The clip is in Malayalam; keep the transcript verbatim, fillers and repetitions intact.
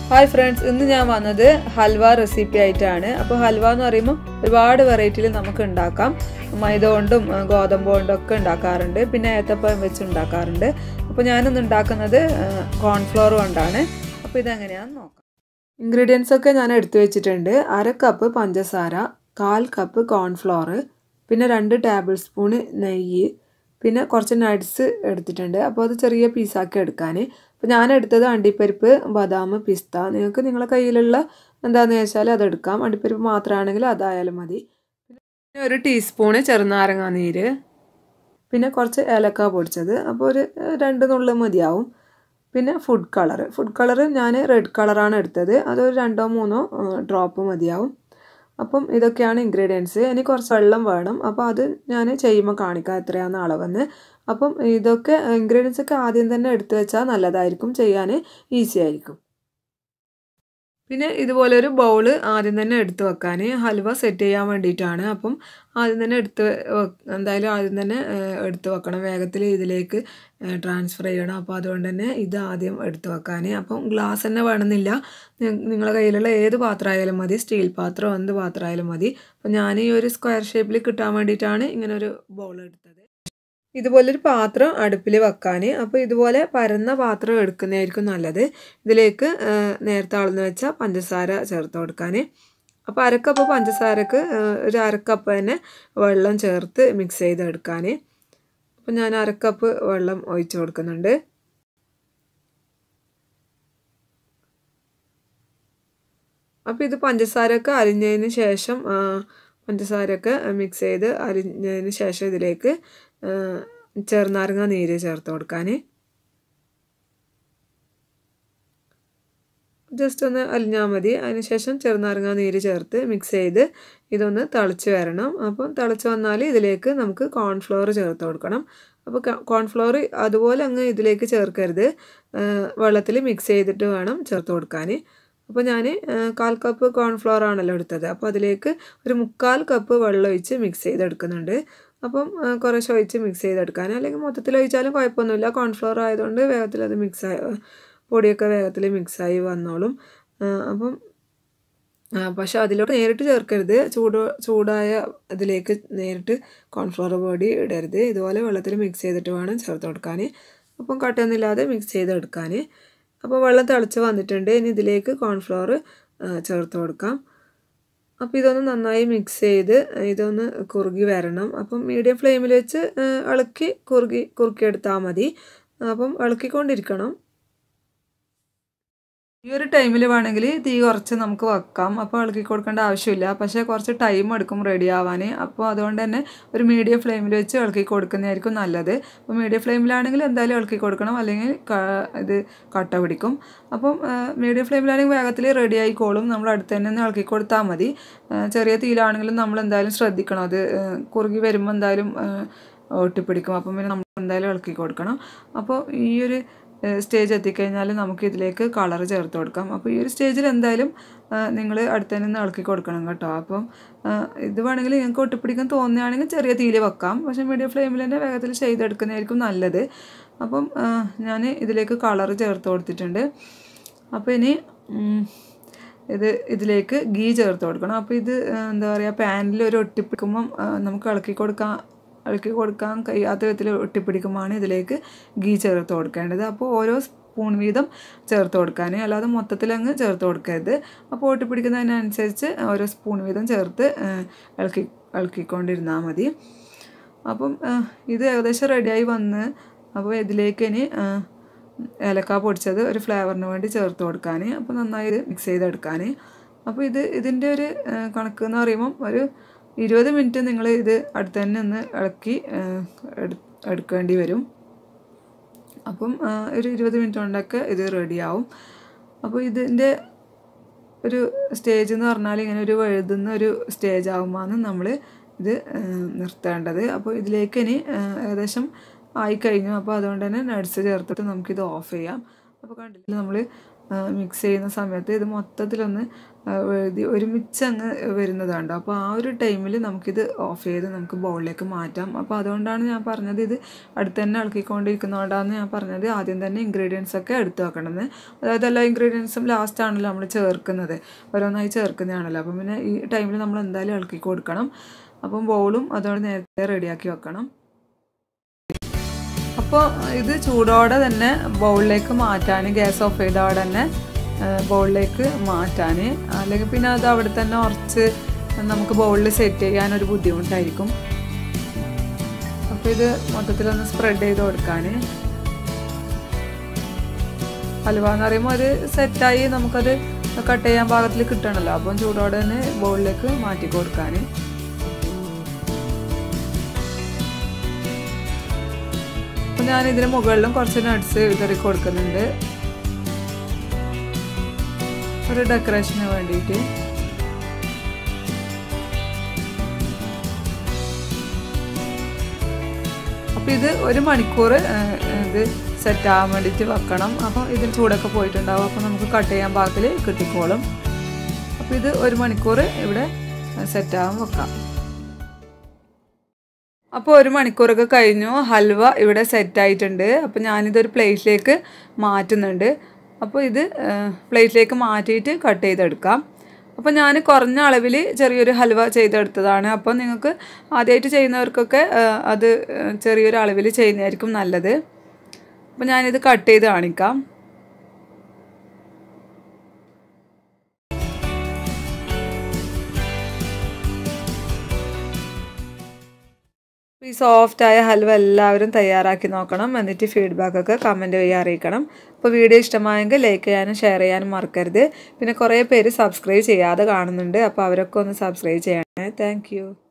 ഹായ് ഫ്രണ്ട്സ്, ഇന്ന് ഞാൻ വന്നത് ഹൽവ റെസിപ്പി ആയിട്ടാണ്. അപ്പോൾ ഹൽവ എന്ന് പറയുമ്പോൾ ഒരുപാട് വെറൈറ്റിയിൽ നമുക്ക് ഉണ്ടാക്കാം. മൈദ കൊണ്ടും ഗോതമ്പ് കൊണ്ടും ഒക്കെ ഉണ്ടാക്കാറുണ്ട്, പിന്നെ ഏത്തപ്പഴം വെച്ച് ഉണ്ടാക്കാറുണ്ട്. അപ്പോൾ ഞാനിന്ന് ഉണ്ടാക്കുന്നത് കോൺഫ്ലോർ കൊണ്ടാണ്. അപ്പോൾ ഇതെങ്ങനെയാണെന്ന് നോക്കാം. ഇൻഗ്രീഡിയൻസ് ഒക്കെ ഞാൻ എടുത്തു വെച്ചിട്ടുണ്ട്. അര കപ്പ് പഞ്ചസാര, കാൽ കപ്പ് കോൺഫ്ലോർ, പിന്നെ രണ്ട് ടേബിൾ സ്പൂണ് നെയ്യ്, പിന്നെ കുറച്ച് നട്ട്സ് എടുത്തിട്ടുണ്ട്. അപ്പോൾ അത് ചെറിയ പീസാക്കി എടുക്കാൻ. അപ്പോൾ ഞാൻ എടുത്തത് അണ്ടിപ്പരിപ്പ്, ബദാം, പിസ്ത. നിങ്ങൾക്ക് നിങ്ങളുടെ കയ്യിലുള്ള എന്താണെന്ന് വെച്ചാൽ അതെടുക്കാം. അണ്ടിപ്പരിപ്പ് മാത്രമാണെങ്കിൽ അതായാലും മതി. പിന്നെ ഒരു ടീസ്പൂണ് ചെറുനാരങ്ങ നീര്, പിന്നെ കുറച്ച് ഏലക്ക പൊടിച്ചത്. അപ്പോൾ ഒരു രണ്ട് നുള്ളു മതിയാവും. പിന്നെ ഫുഡ് കളർ ഫുഡ് കളർ ഞാൻ റെഡ് കളറാണ് എടുത്തത്. അതൊരു രണ്ടോ മൂന്നോ ഡ്രോപ്പ് മതിയാവും. അപ്പം ഇതൊക്കെയാണ് ഇൻഗ്രീഡിയൻസ്. ഇനി കുറച്ച് വെള്ളം വേണം. അപ്പോൾ അത് ഞാൻ ചെയ്യുമ്പോൾ കാണിക്കാം എത്രയാണ് അളവെന്ന്. അപ്പം ഇതൊക്കെ ഇൻഗ്രീഡിയൻസ് ഒക്കെ ആദ്യം തന്നെ എടുത്തു വെച്ചാൽ നല്ലതായിരിക്കും, ചെയ്യാൻ ഈസി ആയിരിക്കും. പിന്നെ ഇതുപോലെ ഒരു ബൗൾ ആദ്യം തന്നെ എടുത്ത് വെക്കാൻ, ഹൽവ സെറ്റ് ചെയ്യാൻ വേണ്ടിയിട്ടാണ്. അപ്പം ആദ്യം തന്നെ എടുത്ത് എന്തായാലും ആദ്യം തന്നെ എടുത്ത് വെക്കണം, വേഗത്തിൽ ഇതിലേക്ക് ട്രാൻസ്ഫർ ചെയ്യണം. അപ്പോൾ അതുകൊണ്ട് തന്നെ ഇത് ആദ്യം എടുത്ത് വെക്കാൻ. അപ്പം ഗ്ലാസ് തന്നെ വേണമെന്നില്ല, നിങ്ങളുടെ കയ്യിലുള്ള ഏത് പാത്രമായാലും മതി, സ്റ്റീൽ പാത്രം എന്ത് പാത്രമായാലും മതി. അപ്പം ഞാൻ ഈ ഒരു സ്ക്വയർ ഷേപ്പിൽ കിട്ടാൻ വേണ്ടിയിട്ടാണ് ഇങ്ങനെ ഒരു ബൗൾ എടുത്തത്. ഇതുപോലൊരു പാത്രം അടുപ്പിൽ വെക്കാൻ. അപ്പോൾ ഇതുപോലെ പരന്ന പാത്രം എടുക്കുന്നതായിരിക്കും നല്ലത്. ഇതിലേക്ക് നേരത്തെ അളന്ന് വെച്ച പഞ്ചസാര ചേർത്ത് കൊടുക്കാൻ. അപ്പോൾ അരക്കപ്പ് പഞ്ചസാരക്ക് ഒരു അരക്കപ്പ് തന്നെ വെള്ളം ചേർത്ത് മിക്സ് ചെയ്തെടുക്കാൻ. അപ്പോൾ ഞാൻ അരക്കപ്പ് വെള്ളം ഒഴിച്ച് കൊടുക്കുന്നുണ്ട്. അപ്പോൾ ഇത് പഞ്ചസാരയൊക്കെ അരിഞ്ഞതിന് ശേഷം പഞ്ചസാരയൊക്കെ മിക്സ് ചെയ്ത് അരിഞ്ഞതിന് ശേഷം ഇതിലേക്ക് ചെറുനാരങ്ങ നീര് ചേർത്ത് കൊടുക്കാൻ. ജസ്റ്റ് ഒന്ന് അലിഞ്ഞാൽ മതി. അതിനുശേഷം ചെറുനാരങ്ങ നീര് ചേർത്ത് മിക്സ് ചെയ്ത് ഇതൊന്ന് തിളച്ച് വരണം. അപ്പം തിളച്ച് വന്നാൽ ഇതിലേക്ക് നമുക്ക് കോൺഫ്ലോർ ചേർത്ത് കൊടുക്കണം. അപ്പോൾ കോൺഫ്ലോർ അതുപോലെ അങ്ങ് ഇതിലേക്ക് ചേർക്കരുത്, വെള്ളത്തിൽ മിക്സ് ചെയ്തിട്ട് വേണം ചേർത്ത് കൊടുക്കാൻ. അപ്പോൾ ഞാൻ കാൽ കപ്പ് കോൺഫ്ലോർ ആണല്ലോ എടുത്തത്. അപ്പോൾ അതിലേക്ക് ഒരു മുക്കാൽ കപ്പ് വെള്ളം ഒഴിച്ച് മിക്സ് ചെയ്തെടുക്കുന്നുണ്ട്. അപ്പം കുറേശ്ശെ ഒഴിച്ച് മിക്സ് ചെയ്തെടുക്കാൻ, അല്ലെങ്കിൽ മൊത്തത്തിൽ ഒഴിച്ചാലും കുഴപ്പമൊന്നുമില്ല. കോൺഫ്ലോർ ആയതുകൊണ്ട് വേഗത്തിൽ അത് മിക്സായി, പൊടിയൊക്കെ വേഗത്തിൽ മിക്സായി വന്നോളും. അപ്പം പക്ഷെ അതിലോട്ട് നേരിട്ട് ചേർക്കരുത്, ചൂട് ചൂടായ ഇതിലേക്ക് നേരിട്ട് കോൺഫ്ലോർ പൊടി ഇടരുത്. ഇതുപോലെ വെള്ളത്തിൽ മിക്സ് ചെയ്തിട്ട് വേണം ചേർത്ത് കൊടുക്കാൻ. അപ്പം കട്ടയൊന്നുമില്ലാതെ മിക്സ് ചെയ്തെടുക്കാൻ. അപ്പോൾ വെള്ളം തിളച്ച് വന്നിട്ടുണ്ട്. ഇനി ഇതിലേക്ക് കോൺഫ്ലോർ ചേർത്ത് കൊടുക്കാം. അപ്പോൾ ഇതൊന്ന് നന്നായി മിക്സ് ചെയ്ത് ഇതൊന്ന് കുറുകി വരണം. അപ്പം മീഡിയം ഫ്ലെയിമിൽ വെച്ച് ഇളക്കി കുറുകി കുറുക്കിയെടുത്താൽ മതി. അപ്പം ഇളക്കിക്കൊണ്ടിരിക്കണം. ഈ ഒരു ടൈമിൽ വേണമെങ്കിൽ തീ കുറച്ച് നമുക്ക് വെക്കാം. അപ്പോൾ ഇളക്കി കൊടുക്കേണ്ട ആവശ്യമില്ല, പക്ഷേ കുറച്ച് ടൈം എടുക്കും റെഡി ആവാൻ. അപ്പോൾ അതുകൊണ്ട് തന്നെ ഒരു മീഡിയം ഫ്ലെയിമിൽ വെച്ച് ഇളക്കി കൊടുക്കുന്നതായിരിക്കും നല്ലത്. അപ്പോൾ മീഡിയം ഫ്ലെയിമിലാണെങ്കിൽ എന്തായാലും ഇളക്കി കൊടുക്കണം, അല്ലെങ്കിൽ ഇത് കട്ട പിടിക്കും. അപ്പം മീഡിയം ഫ്ലെയിമിലാണെങ്കിൽ വേഗത്തിൽ റെഡി ആയിക്കോളും. നമ്മൾ അടുത്ത് തന്നെ ഒന്ന് ഇളക്കി കൊടുത്താൽ മതി. ചെറിയ തീയിലാണെങ്കിലും നമ്മൾ എന്തായാലും ശ്രദ്ധിക്കണം, അത് കുറുകി വരുമ്പോൾ എന്തായാലും ഒട്ടിപ്പിടിക്കും. അപ്പം പിന്നെ നമ്മൾ എന്തായാലും ഇളക്കി കൊടുക്കണം. അപ്പോൾ ഈ ഒരു സ്റ്റേജ് എത്തിക്കഴിഞ്ഞാൽ നമുക്ക് ഇതിലേക്ക് കളർ ചേർത്ത് കൊടുക്കാം. അപ്പോൾ ഈ ഒരു സ്റ്റേജിൽ എന്തായാലും നിങ്ങൾ അടുത്ത് തന്നെ ഇളക്കി കൊടുക്കണം കേട്ടോ. അപ്പം ഇത് വേണമെങ്കിൽ നിങ്ങൾക്ക് ഒട്ടിപ്പിടിക്കാൻ തോന്നുകയാണെങ്കിൽ ചെറിയ തീയിൽ വെക്കാം, പക്ഷേ മീഡിയം ഫ്ലെയിമിൽ തന്നെ വേഗത്തിൽ ചെയ്തെടുക്കുന്നതായിരിക്കും നല്ലത്. അപ്പം ഞാൻ ഇതിലേക്ക് കളർ ചേർത്ത് കൊടുത്തിട്ടുണ്ട്. അപ്പോൾ ഇനി ഇത് ഇതിലേക്ക് ഗീ ചേർത്ത് കൊടുക്കണം. അപ്പോൾ ഇത് എന്താ പറയുക, പാനിൽ ഒരു ഒട്ടിപ്പിടിക്കുമ്പം നമുക്ക് ഇളക്കി കൊടുക്കാം ഇളക്കി കൊടുക്കാൻ കഴിയാത്ത വിധത്തിൽ ഒട്ടിപ്പിടിക്കുമ്പോഴാണ് ഇതിലേക്ക് ഗീ ചേർത്ത് കൊടുക്കേണ്ടത്. അപ്പോൾ ഓരോ സ്പൂൺ വീതം ചേർത്ത് കൊടുക്കാൻ, അല്ലാതെ മൊത്തത്തിലങ്ങ് ചേർത്ത് കൊടുക്കരുത്. അപ്പോൾ ഒട്ടിപ്പിടിക്കുന്നതിനനുസരിച്ച് ഓരോ സ്പൂൺ വീതം ചേർത്ത് ഇളക്കി ഇളക്കിക്കൊണ്ടിരുന്നാൽ മതി. അപ്പം ഇത് ഏകദേശം റെഡിയായി വന്ന്, അപ്പോൾ ഇതിലേക്ക് ഇനി ഏലക്ക പൊടിച്ചത് ഒരു ഫ്ലേവറിന് വേണ്ടി ചേർത്ത് കൊടുക്കാൻ. അപ്പോൾ നന്നായി ഇത് മിക്സ് ചെയ്തെടുക്കാൻ. അപ്പോൾ ഇത് ഇതിൻ്റെ ഒരു കണക്ക് എന്ന് പറയുമ്പം ഒരു ഇരുപത് മിനിറ്റ് നിങ്ങൾ ഇത് അടുത്ത് തന്നെ ഒന്ന് ഇളക്കി എടുക്കേണ്ടി വരും. അപ്പം ഒരു ഇരുപത് മിനിറ്റ് കൊണ്ടൊക്കെ ഇത് റെഡിയാവും. അപ്പോൾ ഇതിൻ്റെ ഒരു സ്റ്റേജ് എന്ന് പറഞ്ഞാൽ ഇങ്ങനെ ഒരു വഴുതുന്ന ഒരു സ്റ്റേജ് ആകുമ്പോഴാണ് നമ്മൾ ഇത് നിർത്തേണ്ടത്. അപ്പോൾ ഇതിലേക്ക് ഇനി ഏകദേശം ആയിക്കഴിഞ്ഞു. അപ്പോൾ അതുകൊണ്ട് തന്നെ നട്ട്സ് ചേർത്തിട്ട് നമുക്കിത് ഓഫ് ചെയ്യാം. അപ്പോൾ കണ്ടില്ല, നമ്മൾ മിക്സ് ചെയ്യുന്ന സമയത്ത് ഇത് മൊത്തത്തിലൊന്ന് ഒരുമിച്ച് അങ്ങ് വരുന്നതാണ്. അപ്പോൾ ആ ഒരു ടൈമിൽ നമുക്കിത് ഓഫ് ചെയ്ത് നമുക്ക് ബൗളിലേക്ക് മാറ്റാം. അപ്പോൾ അതുകൊണ്ടാണ് ഞാൻ പറഞ്ഞത് ഇത് അടുത്ത് തന്നെ ഇളക്കിക്കൊണ്ടിരിക്കുന്നതുകൊണ്ടാണ് ഞാൻ പറഞ്ഞത് ആദ്യം തന്നെ ഇൻഗ്രീഡിയൻസ് ഒക്കെ എടുത്ത് വെക്കണമെന്ന്. അതായത് എല്ലാ ഇൻഗ്രീഡിയൻസും ലാസ്റ്റ് ആണല്ലോ നമ്മൾ ചേർക്കുന്നത്, ഓരോന്നായി ചേർക്കുന്നതാണല്ലോ. അപ്പം പിന്നെ ഈ ടൈമിൽ നമ്മൾ എന്തായാലും ഇളക്കി കൊടുക്കണം. അപ്പം ബൗളും അതോടെ നേരത്തെ റെഡിയാക്കി വെക്കണം. അപ്പോൾ ഇത് ചൂടോടെ തന്നെ ബൗളിലേക്ക് മാറ്റാൻ, ഗ്യാസ് ഓഫ് ചെയ്തോടെ തന്നെ ബൗളിലേക്ക് മാറ്റാൻ, അല്ലെങ്കിൽ പിന്നെ അത് അവിടെ തന്നെ ഉറച്ച് നമുക്ക് ബൗളിൽ സെറ്റ് ചെയ്യാനൊരു ബുദ്ധിമുട്ടായിരിക്കും. അപ്പോൾ ഇത് മൊത്തത്തിലൊന്ന് സ്പ്രെഡ് ചെയ്ത് കൊടുക്കാൻ. ഹൽവ എന്ന് പറയുമ്പോൾ ഒരു സെറ്റായി നമുക്കത് കട്ട് ചെയ്യാൻ പാകത്തിൽ കിട്ടണമല്ലോ. അപ്പം ചൂടോടെ തന്നെ ബൗളിലേക്ക് മാറ്റി കൊടുക്കാൻ. അപ്പം ഞാൻ ഇതിന് മുകളിലും കുറച്ച് നട്ട്സ് വിതറി കൊടുക്കുന്നുണ്ട്, ഒരു ഡെക്കറേഷന് വേണ്ടിയിട്ട്. അപ്പോൾ ഇത് ഒരു മണിക്കൂർ ഇത് സെറ്റ് ആവാൻ വേണ്ടിയിട്ട് വെക്കണം. അപ്പോൾ ഇതിന് ചൂടൊക്കെ പോയിട്ടുണ്ടാവും, അപ്പോൾ നമുക്ക് കട്ട് ചെയ്യാൻ പാകത്തിൽ കിട്ടിക്കോളും. അപ്പോൾ ഇത് ഒരു മണിക്കൂർ ഇവിടെ സെറ്റ് ആവാൻ വെക്കാം. അപ്പോൾ ഒരു മണിക്കൂറൊക്കെ കഴിഞ്ഞു, ഹൽവ ഇവിടെ സെറ്റായിട്ടുണ്ട്. അപ്പോൾ ഞാനിതൊരു പ്ലേറ്റിലേക്ക് മാറ്റുന്നുണ്ട്. അപ്പോൾ ഇത് പ്ലേറ്റിലേക്ക് മാറ്റിയിട്ട് കട്ട് ചെയ്തെടുക്കാം. അപ്പോൾ ഞാൻ കുറഞ്ഞ അളവിൽ ചെറിയൊരു ഹൽവ ചെയ്തെടുത്തതാണ്. അപ്പോൾ നിങ്ങൾക്ക് ആദ്യമായിട്ട് ചെയ്യുന്നവർക്കൊക്കെ അത് ചെറിയൊരു അളവിൽ ചെയ്യുന്നതായിരിക്കും നല്ലത്. അപ്പോൾ ഞാനിത് കട്ട് ചെയ്ത് കാണിക്കാം. ഈ സോഫ്റ്റായ ഹൽവ എല്ലാവരും തയ്യാറാക്കി നോക്കണം. എന്നിട്ട് ഫീഡ്ബാക്കൊക്കെ കമൻറ്റ് വഴി അറിയിക്കണം. അപ്പോൾ വീഡിയോ ഇഷ്ടമായെങ്കിൽ ലൈക്ക് ചെയ്യാനും ഷെയർ ചെയ്യാനും മറക്കരുത്. പിന്നെ കുറേ പേര് സബ്സ്ക്രൈബ് ചെയ്യാതെ കാണുന്നുണ്ട്, അപ്പോൾ അവരൊക്കെ ഒന്ന് സബ്സ്ക്രൈബ് ചെയ്യണേ. താങ്ക്